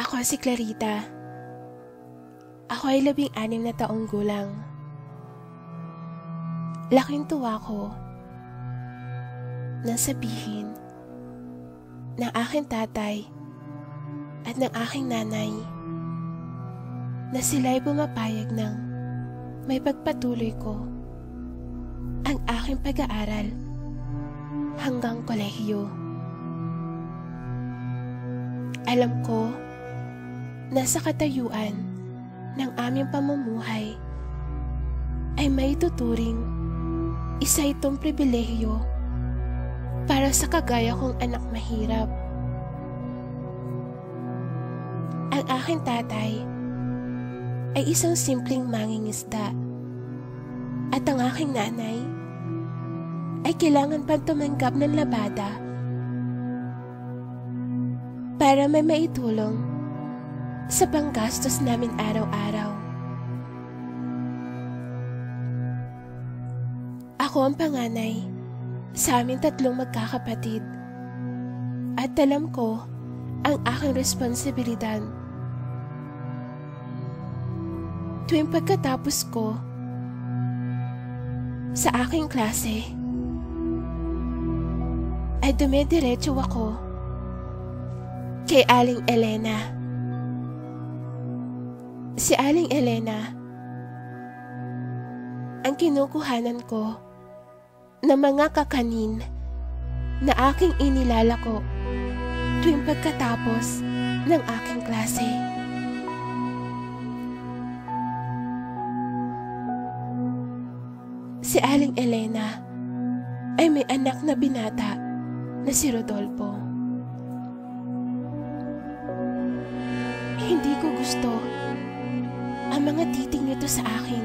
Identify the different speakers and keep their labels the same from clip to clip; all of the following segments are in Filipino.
Speaker 1: Ako si Clarita. Ako ay 16 na taong gulang. Laking tuwa ko nang sabihin ng aking tatay at ng aking nanay na sila ay pumapayag ng may pagpatuloy ko ang aking pag-aaral hanggang kolehiyo. Alam ko na sa katayuan ng aming pamumuhay ay may tuturing isa itong pribilehiyo para sa kagaya kong anak mahirap. Ang aking tatay ay isang simpleng mangingisda at ang aking nanay ay kailangan pang tumanggap ng labada para may maitulong sa panggastos namin araw-araw. Ako ang panganay sa aming 3 magkakapatid at alam ko ang aking responsibilidad. Tuwing pagkatapos ko sa aking klase ay dumidiretso ako kay Aling Elena. Si Aling Elena ang kinukuhanan ko ng mga kakanin na aking inilalako tuwing pagkatapos ng aking klase. Si Aling Elena ay may anak na binata na si Rodolfo. Hindi ko gusto ang mga titig nito sa akin.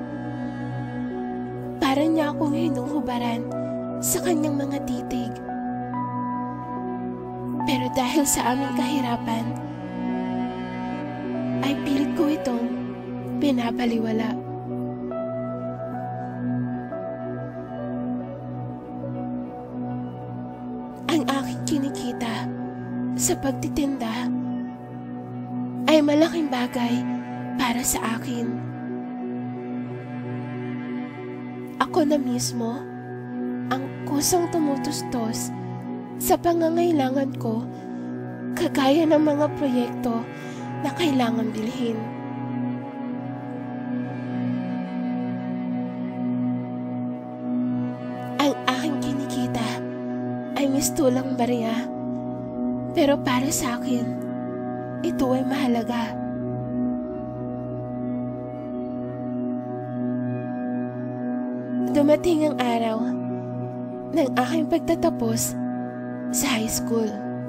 Speaker 1: Para niya akong hinuhubaran sa kanyang mga titig. Pero dahil sa aming kahirapan, ay pilit ko itong pinapaliwala. Ang aking kinikita sa pagtitinda ay malaking bagay para sa akin. Ako na mismo ang kusang tumutustos sa pangangailangan ko, kagaya ng mga proyekto na kailangan bilhin. Ang aking kinikita ay mistulang barya, pero para sa akin, ito ay mahalaga. Dumating ang araw ng aking pagtatapos sa high school.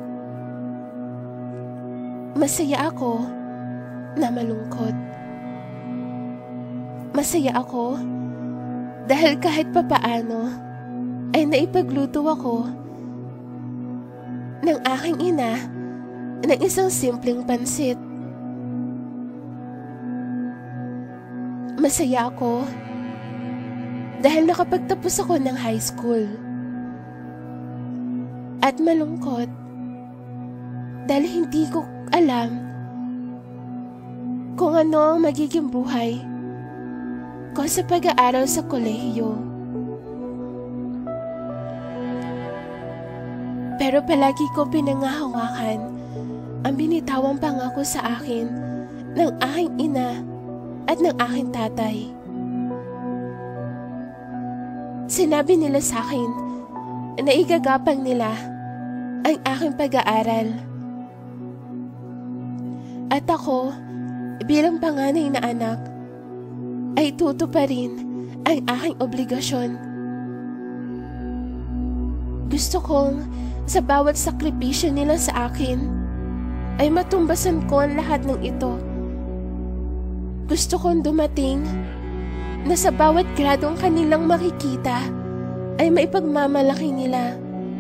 Speaker 1: Masaya ako na malungkot. Masaya ako dahil kahit papaano ay naipagluto ako ng aking ina ng isang simpleng pansit. Masaya ako dahil nakapagtapos ako ng high school. At malungkot dahil hindi ko alam kung ano ang magiging buhay ko sa pag-aaral sa kolehiyo. Pero palagi ko pinangahawakan ang binitawang pangako sa akin ng aking ina at ng aking tatay. Sinabi nila sa akin na igagapang nila ang aking pag-aaral. At ako, bilang panganay na anak, ay tutuparin ang aking obligasyon. Gusto kong sa bawat sakripisyo nila sa akin, ay matumbasan ko ang lahat ng ito. Gusto kong dumating na sa bawat gradong kanilang makikita ay maipagmamalaki nila.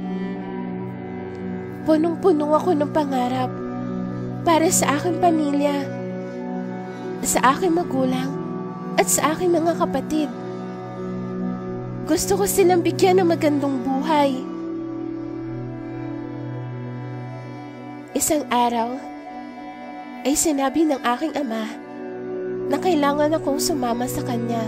Speaker 1: Punong-puno ako ng pangarap para sa aking pamilya, sa aking magulang, at sa aking mga kapatid. Gusto ko silang bigyan ng magandang buhay. Isang araw, ay sinabi ng aking ama na kailangan akong sumama sa kanya.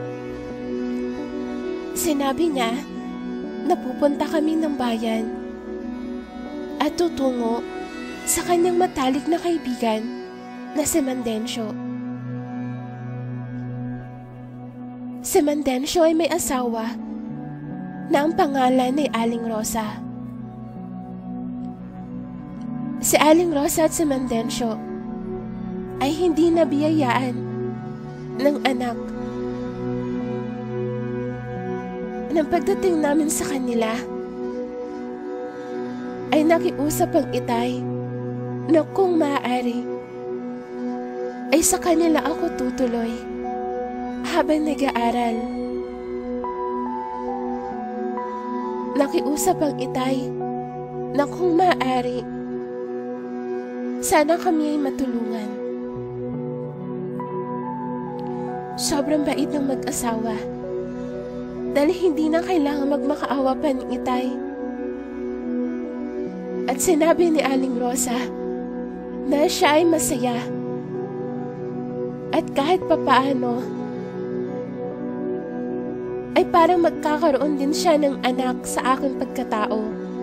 Speaker 1: Sinabi niya na pupunta kami ng bayan at tutungo sa kanyang matalik na kaibigan na si Mandencio. Si Mandencio ay may asawa na ang pangalan ay Aling Rosa. Si Aling Rosa at si Mandencio ay hindi nabiyayaan ng anak. Nang pagdating namin sa kanila, ay nakiusap ang itay na kung maaari, ay sa kanila ako tutuloy habang nag-aaral. Nakiusap ang itay na kung maaari, sana kami ay matulungan. Sobrang bait ng mag-asawa dahil hindi na kailangan magmakaawa pa ng itay. At sinabi ni Aling Rosa na siya ay masaya at kahit papaano ay parang magkakaroon din siya ng anak sa aking pagkatao.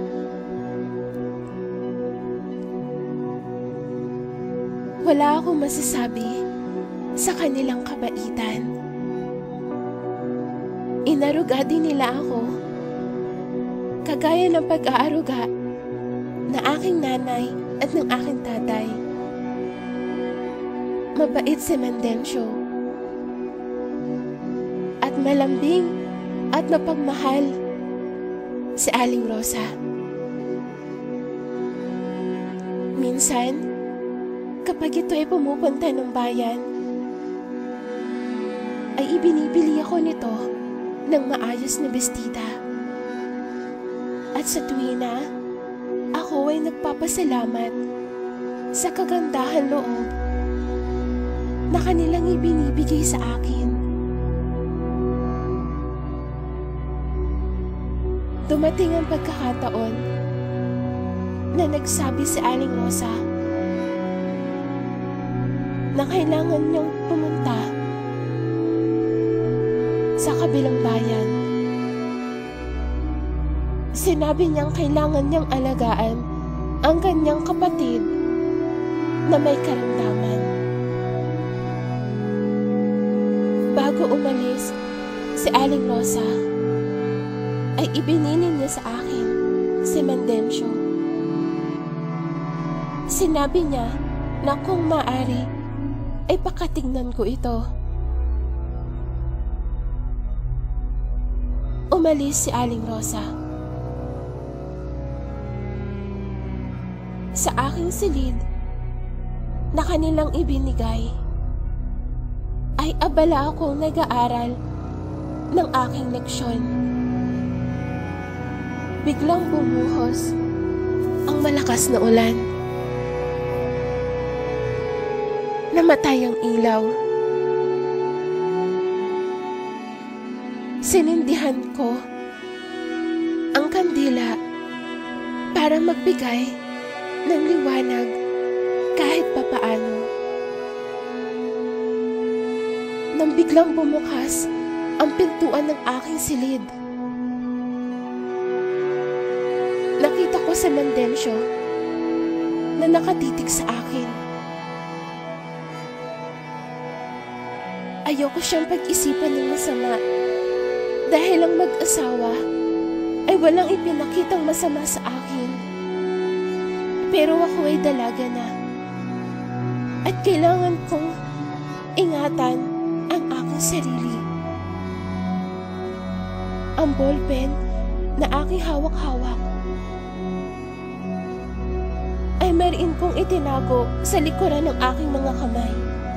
Speaker 1: Wala akong masasabi sa kanilang kabaitan. Inaruga din nila ako, kagaya ng pag-aaruga na aking nanay at ng aking tatay. Mabait si Mandencio at malambing at mapagmahal si Aling Rosa. Minsan, kapag ito ay pumupunta ng bayan, ay ibinibili ako nito ng maayos na bestida. At sa tuwina, ako ay nagpapasalamat sa kagandahan loob na kanilang ibinibigay sa akin. Dumating ang pagkakataon na nagsabi si Aling Rosa na kailangan niyang pumunta sa kabilang bayan. Sinabi niyang kailangan niyang alagaan ang kanyang kapatid na may karamdaman. Bago umalis, si Aling Rosa ay ibinilin niya sa akin si Mandencio. Sinabi niya na kung maaari ay pakatignan ko ito. Umalis si Aling Rosa. Sa aking silid na kanilang ibinigay, ay abala akong nag-aaral ng aking leksyon. Biglang bumuhos ang malakas na ulan. Namatay ang ilaw. Sinindihan ko ang kandila para magbigay ng liwanag kahit papaano. Nang biglang bumukas ang pintuan ng aking silid, nakita ko si Mandencio na nakatitig sa akin. Ayoko siyang pag-isipan ng masama dahil ang mag-asawa ay walang ipinakitang masama sa akin. Pero ako ay dalaga na at kailangan kong ingatan ang aking sarili. Ang ballpen na aking hawak-hawak ay mariin kong itinago sa likuran ng aking mga kamay.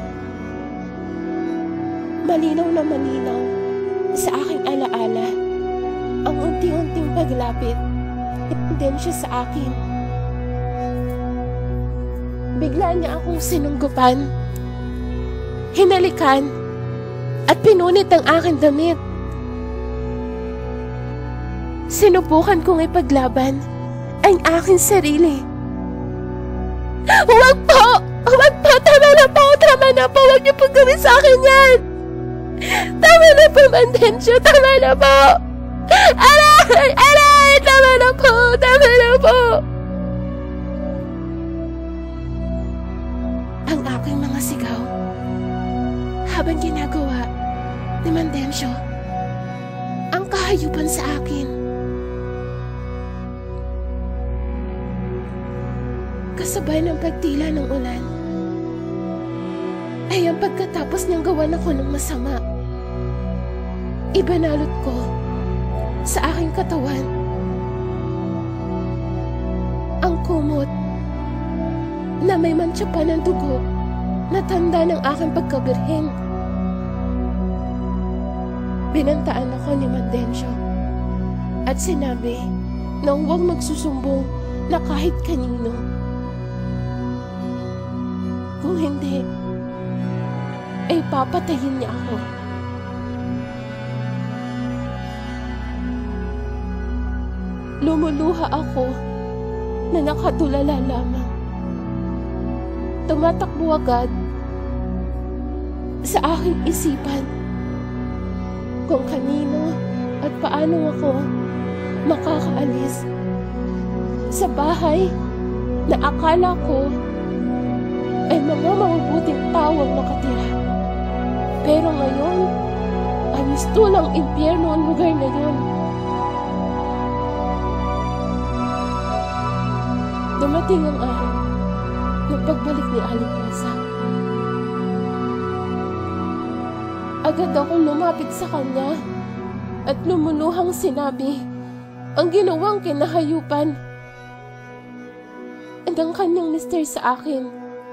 Speaker 1: Malinaw na malinaw sa aking alaala ang unti-unting paglapit din siya sa akin. Bigla niya akong sinunggupan, hinalikan at pinunit ang aking damit. Sinubukan kong ipaglaban ang aking sarili. Huwag po! Huwag po! Huwag niyo pong gawin sa akin yan! Tama na po, Mandensyo! Tama na po! Aray! Aray! Tama na po! Tama na po! Ang aking mga sigaw habang ginagawa ni Mandensyo ang kahayupan sa akin. Kasabay ng pagtila ng ulan ay ang pagkatapos niyang gawan ako ng masama, ibanalot ko sa aking katawan ang kumot na may mantsa pa ng dugo na tanda ng aking pagkabirhen. Binantaan ako ni Mandensyo at sinabi na huwag magsusumbong na kahit kanino. Kung hindi, ay papatayin niya ako. Lumuluha ako na nakatulala lamang. Tumatakbo agad sa aking isipan kung kanino at paano ako makakaalis sa bahay na akala ko ay mga mabubuting tao ang nakatira. Pero ngayon, ay mistulang impyerno ang lugar na yun. Dumating ang araw ng pagbalik ni Aling Rosa. Agad akong lumapit sa kanya at lumuluhang sinabi ang ginawang kinahayupan ng kanyang mister sa akin.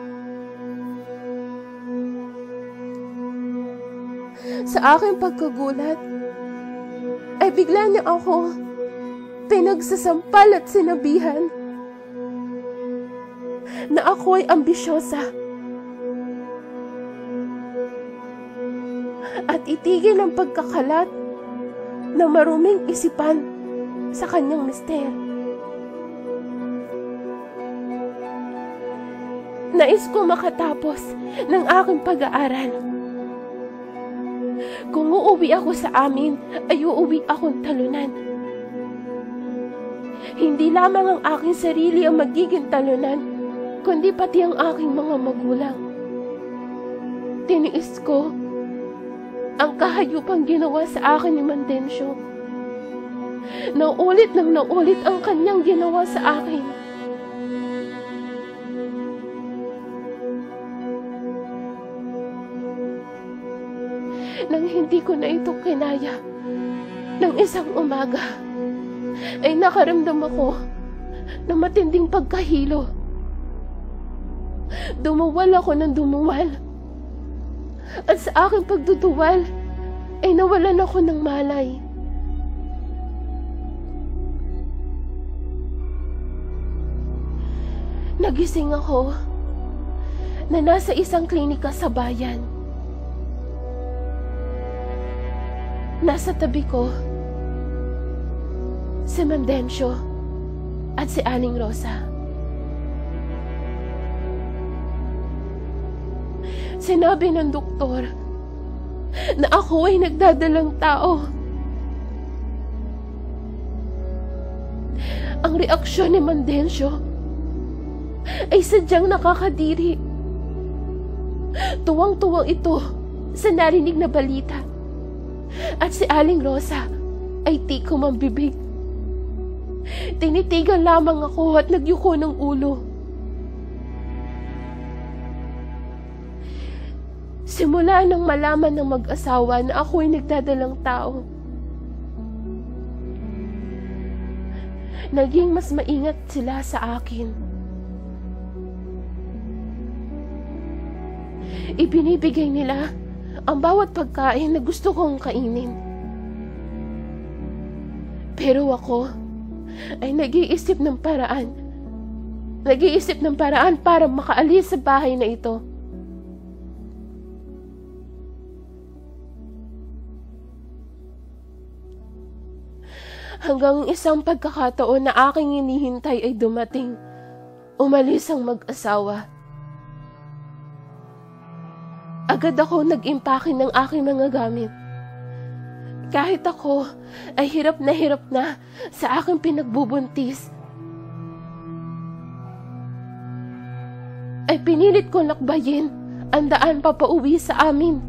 Speaker 1: Sa aking pagkagulat, ay bigla niya ako pinagsasampal at sinabihan na ako ay ambisyosa at itigil ang pagkakalat ng maruming isipan sa kanyang mister. Nais ko makatapos ng aking pag-aaral. Kung uuwi ako sa amin, ay uuwi akong talunan. Hindi lamang ang aking sarili ang magiging talunan, kundi pati ang aking mga magulang. Tiniis ko ang kahayupang ginawa sa akin ni Mandensyo. Naulit nang naulit ang kanyang ginawa sa akin. Nang hindi ko na ito kinaya, ng isang umaga, ay nakaramdam ako ng matinding pagkahilo. Dumuwal ako ng dumuwal. At sa aking pagduduwal, ay nawalan ako ng malay. Nagising ako na nasa isang klinika sa bayan. Nasa tabi ko si Mandensyo at si Aling Rosa. Sinabi ng doktor na ako ay nagdadalang tao. Ang reaksyon ni Mandensyo ay sadyang nakakadiri. Tuwang-tuwang ito sa narinig na balita. At si Aling Rosa ay tikom ang bibig. Tinitigan lamang ako at nagyuko ng ulo. Simula nang malaman ng mag-asawa na ako ay nagdadalang tao, naging mas maingat sila sa akin. Ibinibigay nila ang bawat pagkain na gusto kong kainin. Pero ako ay nag-iisip ng paraan. Nag-iisip ng paraan para makaalis sa bahay na ito. Hanggang isang pagkakataon na aking hinihintay ay dumating. Umalis ang mag-asawa. Agad ako nag-impake ng aking mga gamit. Kahit ako ay hirap na sa aking pinagbubuntis, ay pinilit ko lakbayin ang daan papauwi sa amin.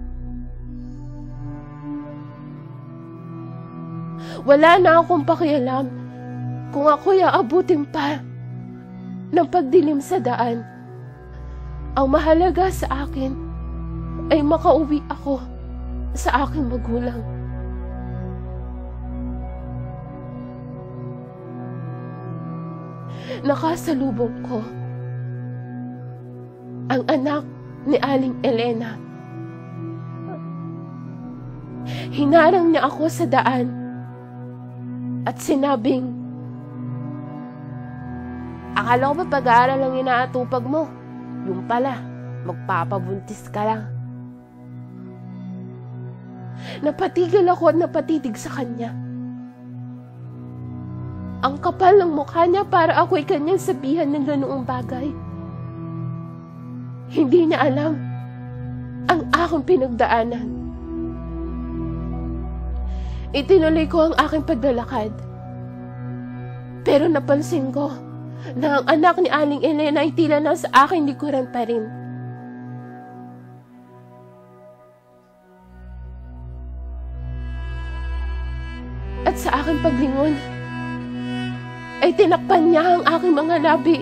Speaker 1: Wala na akong pakialam kung ako'y aabutin pa ng pagdilim sa daan. Ang mahalaga sa akin ay makauwi ako sa aking magulang. Nakasalubong ko ang anak ni Aling Elena. Hinarang niya ako sa daan at sinabing, "Akala ko ba pag-aaral ang inaatupag mo? Yung pala, magpapabuntis ka lang." Napatigil ako at napatitig sa kanya. Ang kapal ng mukha niya para ako'y kanyang sabihan ng ganoong bagay. Hindi niya alam ang aking pinagdaanan. Itinuloy ko ang aking paglalakad. Pero napansin ko na ang anak ni Aling Elena ay tila nasa aking likuran pa rin. At sa aking paglingon, ay tinakpan niya ang aking mga labi.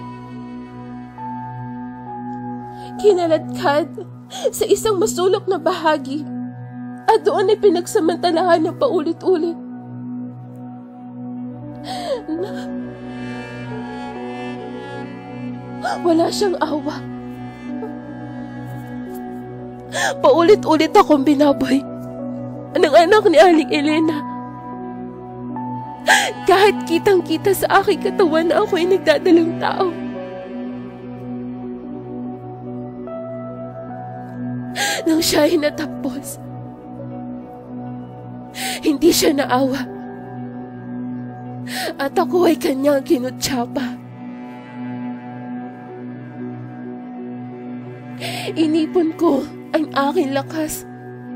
Speaker 1: Kinaladkad sa isang masulok na bahagi at doon ay pinagsamantalahan ng paulit-ulit. Wala siyang awa. Paulit-ulit akong binaboy ng anak ni Aling Elena. Kahit kitang-kita sa aking katawan na ako'y nagdadalang tao. Nang siya ay natapos, hindi siya naawa. At ako ay kanyang kinutsapa. Inipon ko ang aking lakas.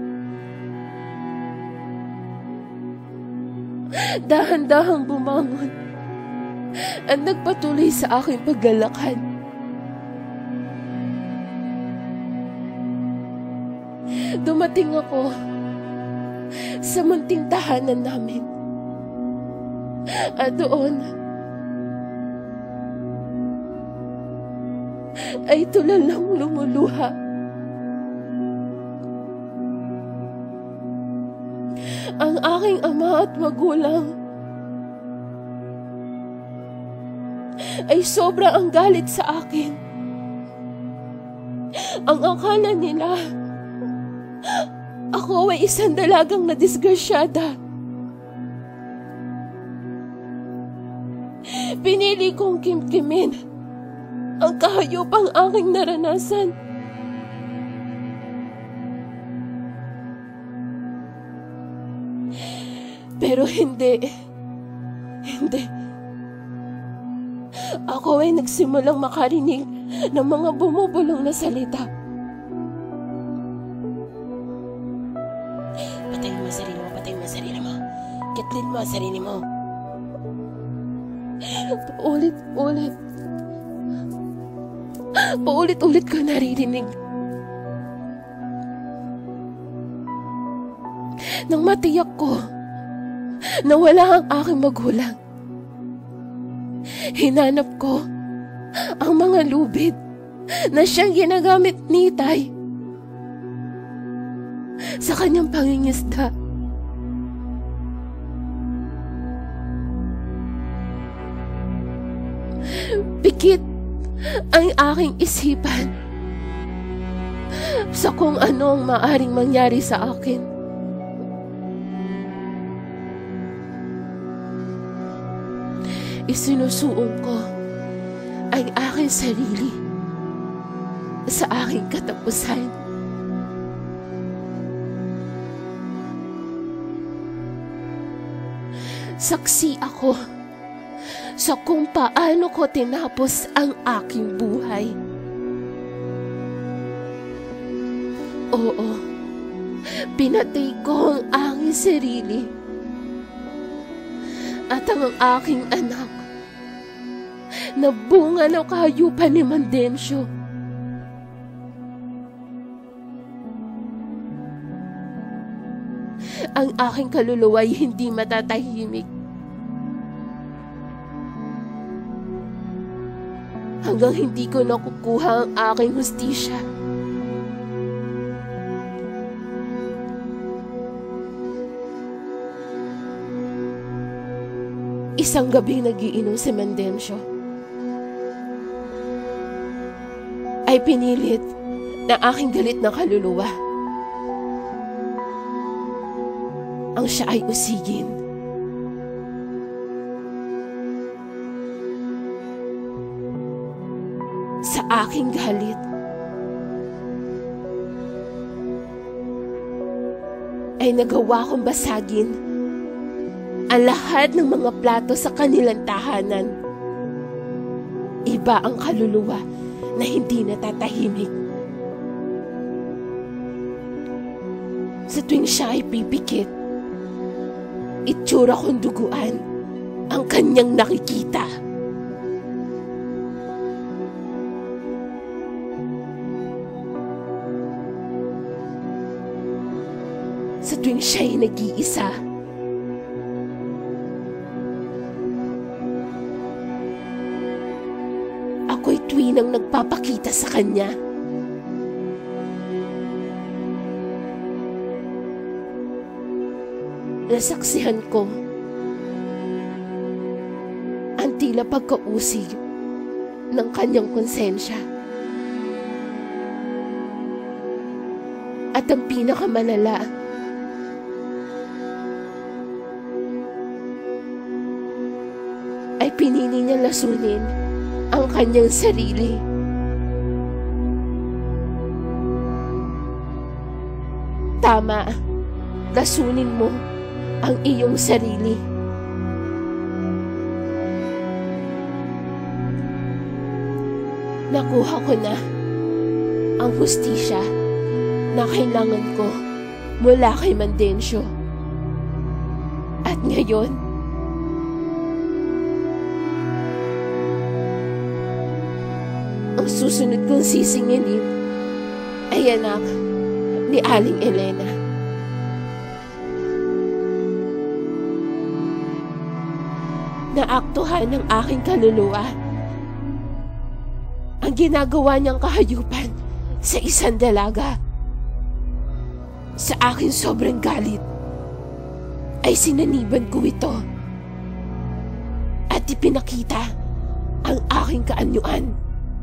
Speaker 1: Dahan-dahang bumangon at nagpatuloy sa aking paglalakad. Dumating ako sa munting tahanan namin. At doon ay tulalang lumuluha ang aking ama at magulang. Ay sobra ang galit sa akin. Ang akala nila ako ay isang dalagang nadisgrasyada. Pinili kong kimkimin ang kahayupang aking naranasan. Pero hindi. Ako ay nagsimulang makarinig ng mga bumubulong na salita. Patayin mo ang sarili mo. Kitlin mo ang sarili mo. Paulit-ulit ko naririnig. Nang matiyak ko na wala ang aking magulang, hinanap ko ang mga lubid na siyang ginagamit ni Tay sa kanyang pangingisda. Pikit ang aking isipan sa kung ano ang maaring mangyari sa akin. Isinusuong ko ang aking sarili sa aking katapusan. Saksi ako sa kung paano ko tinapos ang aking buhay. Oo, pinatay ko ang aking sarili at ang aking anak na bunga ng kahayupan ni Mandencio. Ang aking kaluluwa ay hindi matatahimik hanggang hindi ko nakukuha ang aking hustisya. Isang gabing nagiinom si Mandencio ay pinilit ng aking galit na kaluluwa ang siya ay usigin. Sa aking galit ay nagawa kong basagin ang lahat ng mga plato sa kanilang tahanan. Iba ang kaluluwa na hindi natatahimik. Sa tuwing siya ay pipikit, itsura kong duguan ang kanyang nakikita. Sa tuwing siya ay nag-iisa, ako'y tuwinang nagpapakita sa kanya. Nasaksihan ko ang tila pagkausig ng kanyang konsensya. At ang pinakamalala, ay pinili niya lasunin ang kanyang sarili. Tama, lasunin mo ang iyong sarili. Nakuha ko na ang hustisya na kailangan ko mula kay Mandencio. At ngayon, ang susunod kong sisingilin ay anak ni Aling Elena. Naaktuhan ng aking kaluluwa ang ginagawa niyang kahayupan sa isang dalaga. Sa aking sobrang galit ay sinaniban ko ito at ipinakita ang aking kaanyuan.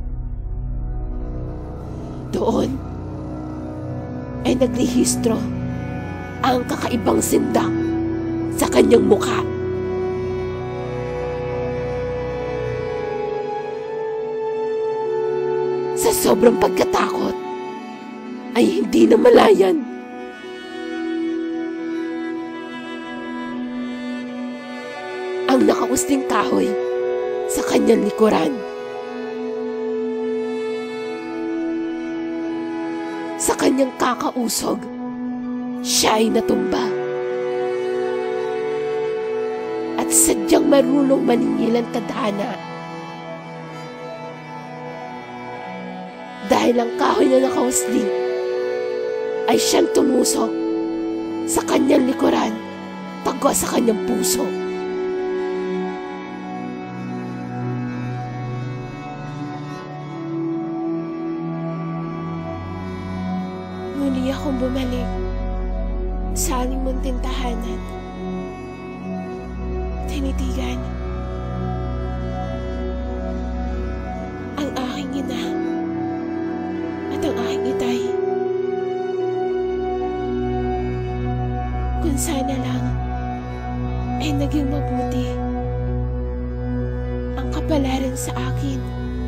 Speaker 1: Doon ay naglihistro ang kakaibang sindak sa kanyang mukha. Sa sobrang pagkatakot ay hindi na malayan. Ang nakausling kahoy sa kanyang likuran. Sa kanyang kakausog, siya ay natumba. At sadyang marunong maningil ang tadhana. Dahil ang kahoy na nakausli ay siyang tumusok sa kanyang likuran, pagwa sa kanyang puso. Muli akong bumalik sa aming munting tahanan. Tinitigan ang aking ina at ang aking itay. Kung sana lang ay naging mabuti ang kapalaran sa akin.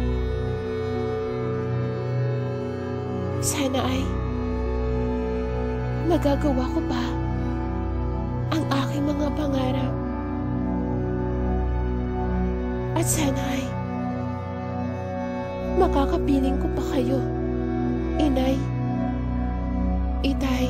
Speaker 1: Sana ay magagawa ko pa ang aking mga pangarap. At sana ay makakapiling ko pa kayo, Inay Itay.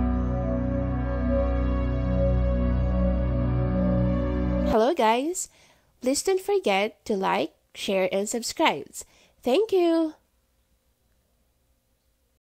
Speaker 1: Hello guys! Please don't forget to like, share, and subscribe. Thank you!